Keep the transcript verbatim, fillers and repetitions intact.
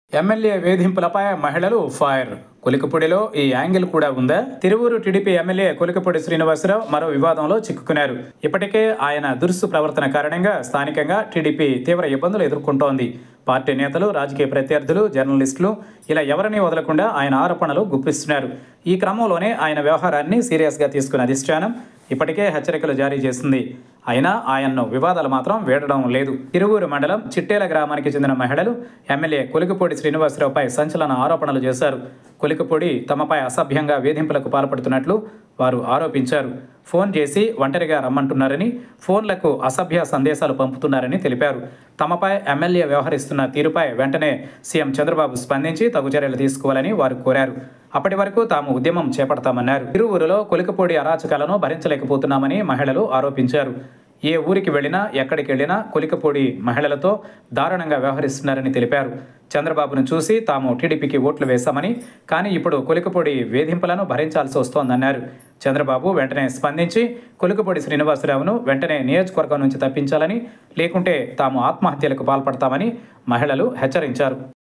MLA వేధింపులపై మహిళలు fire. కొలికపూడిలో ఈ angle కూడా ఉందా? తిరువూరు టీడీపీ ఎమ్మెల్యే కొలికపూడి శ్రీనివాసరావు మరో వివాదంలో చిక్కుకున్నారు. ఇప్పటికే ఆయన దురుసు ప్రవర్తన కారణంగా స్థానికంగా టీడీపీ తీవ్ర ఇబ్బందులు ఎదుర్కొంటోంది. పార్టీ నేతలు, రాజకీయ ప్రత్యర్థులు, జర్నలిస్టులు ఇలా ఎవరినీ వదలకుండా ఆయన ఆరోపణలు గుప్పిస్తున్నారు. ఈ క్రమంలోనే ఆయన వ్యవహారాన్ని సీరియస్గా తీసుకున్న అధిష్టానం ఇప్పటికే హెచ్చరికలు జారీ చేసింది. అయినా ఆయన్ను వివాదాలు మాత్రం వీడడం లేదు. తిరువూరు మండలం చిట్టేల గ్రామానికి చెందిన మహిళలు ఎమ్మెల్యే కొలికపూడి శ్రీనివాసరావుపై సంచలన ఆరోపణలు చేశారు. కొలికపూడి తమపై అసభ్యంగా వేధింపులకు పాల్పడుతున్నట్లు వారు ఆరోపించారు. ఫోన్ చేసి ఒంటరిగా రమ్మంటున్నారని, ఫోన్లకు అసభ్య సందేశాలు పంపుతున్నారని తెలిపారు. తమపై ఎమ్మెల్యే వ్యవహరిస్తున్న తీరుపై వెంటనే సీఎం చంద్రబాబు స్పందించి తగు చర్యలు తీసుకోవాలని వారు కోరారు. అప్పటి వరకు తాము ఉద్యమం చేపడతామన్నారు. తిరువూరులో కొలికపూడి అరాచకాలను భరించలేకపోతున్నామని మహిళలు ఆరోపించారు. ఏ ఊరికి వెళ్లినా, ఎక్కడికి వెళ్లినా కొలికపూడి మహిళలతో దారుణంగా వ్యవహరిస్తున్నారని తెలిపారు. చంద్రబాబును చూసి తాము టీడీపీకి ఓట్లు వేశామని, కానీ ఇప్పుడు కొలికపూడి వేధింపులను భరించాల్సి వస్తోందన్నారు. చంద్రబాబు వెంటనే స్పందించి కొలికపూడి శ్రీనివాసరావును వెంటనే నియోజకవర్గం నుంచి తప్పించాలని, లేకుంటే తాము ఆత్మహత్యలకు పాల్పడతామని మహిళలు హెచ్చరించారు.